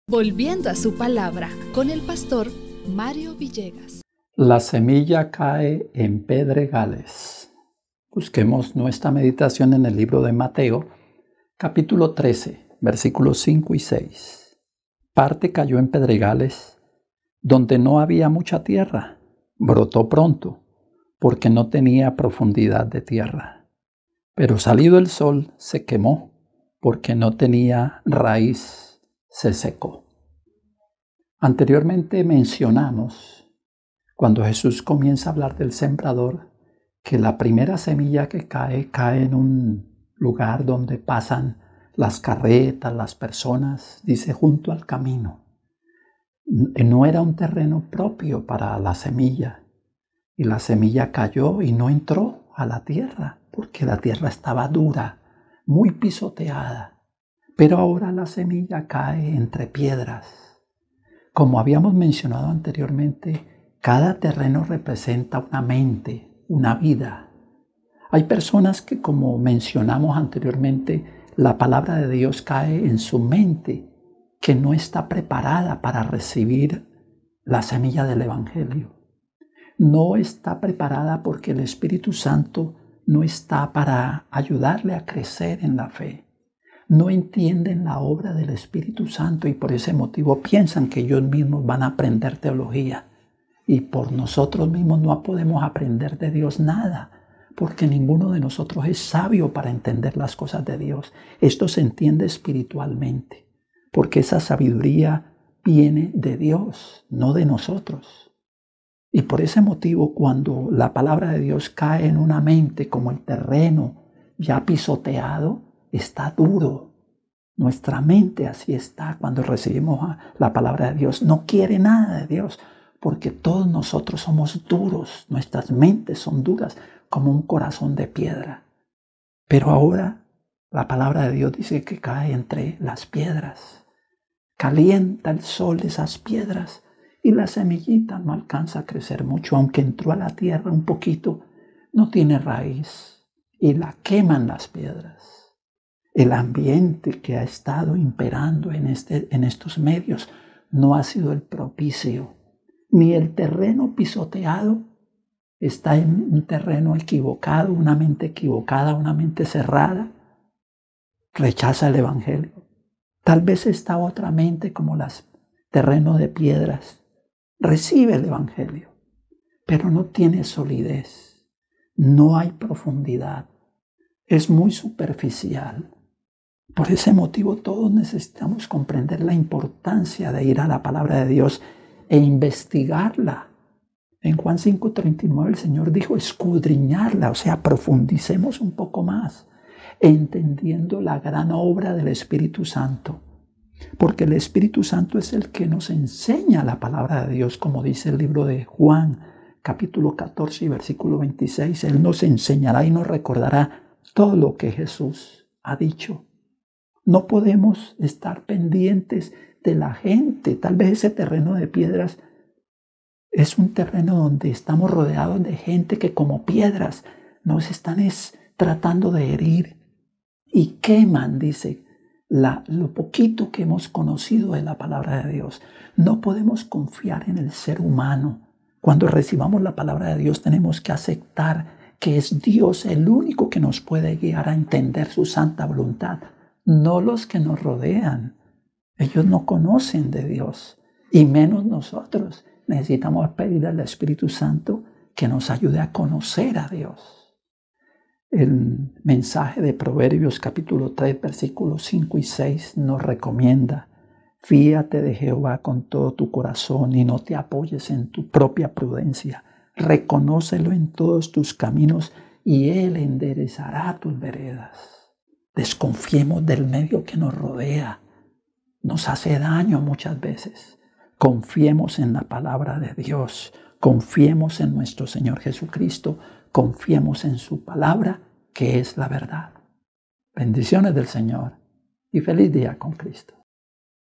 Volviendo a su palabra con el pastor Mario Villegas. La semilla cae en pedregales. Busquemos nuestra meditación en el libro de Mateo, capítulo 13, versículos 5 y 6. Parte cayó en pedregales, donde no había mucha tierra. Brotó pronto, porque no tenía profundidad de tierra. Pero salido el sol, se quemó, porque no tenía raíz. Se secó. Anteriormente mencionamos, cuando Jesús comienza a hablar del sembrador, que la primera semilla que cae en un lugar donde pasan las carretas, las personas, dice junto al camino. No era un terreno propio para la semilla, y la semilla cayó y no entró a la tierra, porque la tierra estaba dura, muy pisoteada. Pero ahora la semilla cae entre piedras. Como habíamos mencionado anteriormente, cada terreno representa una mente, una vida. Hay personas que, como mencionamos anteriormente, la palabra de Dios cae en su mente, que no está preparada para recibir la semilla del Evangelio. No está preparada porque el Espíritu Santo no está para ayudarle a crecer en la fe. No entienden la obra del Espíritu Santo y por ese motivo piensan que ellos mismos van a aprender teología. Y por nosotros mismos no podemos aprender de Dios nada, porque ninguno de nosotros es sabio para entender las cosas de Dios. Esto se entiende espiritualmente, porque esa sabiduría viene de Dios, no de nosotros. Y por ese motivo, cuando la palabra de Dios cae en una mente como el terreno ya pisoteado, está duro. Nuestra mente así está cuando recibimos la palabra de Dios. No quiere nada de Dios, porque todos nosotros somos duros. Nuestras mentes son duras como un corazón de piedra. Pero ahora la palabra de Dios dice que cae entre las piedras. Calienta el sol esas piedras y la semillita no alcanza a crecer mucho, aunque entró a la tierra un poquito, no tiene raíz y la queman las piedras. El ambiente que ha estado imperando en estos medios no ha sido el propicio, ni el terreno pisoteado está en un terreno equivocado, una mente equivocada, una mente cerrada, rechaza el Evangelio. Tal vez está otra mente como las terrenos de piedras, recibe el Evangelio, pero no tiene solidez, no hay profundidad, es muy superficial. Por ese motivo todos necesitamos comprender la importancia de ir a la palabra de Dios e investigarla. En Juan 5:39 el Señor dijo escudriñarla, o sea, profundicemos un poco más, entendiendo la gran obra del Espíritu Santo. Porque el Espíritu Santo es el que nos enseña la palabra de Dios, como dice el libro de Juan, capítulo 14 y versículo 26. Él nos enseñará y nos recordará todo lo que Jesús ha dicho. No podemos estar pendientes de la gente. Tal vez ese terreno de piedras es un terreno donde estamos rodeados de gente que como piedras nos están tratando de herir y queman, dice, lo poquito que hemos conocido de la palabra de Dios. No podemos confiar en el ser humano. Cuando recibamos la palabra de Dios tenemos que aceptar que es Dios el único que nos puede guiar a entender su santa voluntad. No los que nos rodean. Ellos no conocen de Dios, y menos nosotros. Necesitamos pedir al Espíritu Santo que nos ayude a conocer a Dios. El mensaje de Proverbios capítulo 3, versículos 5 y 6 nos recomienda: fíate de Jehová con todo tu corazón y no te apoyes en tu propia prudencia. Reconócelo en todos tus caminos y Él enderezará tus veredas. Desconfiemos del medio que nos rodea. Nos hace daño muchas veces. Confiemos en la palabra de Dios. Confiemos en nuestro Señor Jesucristo. Confiemos en su palabra, que es la verdad. Bendiciones del Señor y feliz día con Cristo.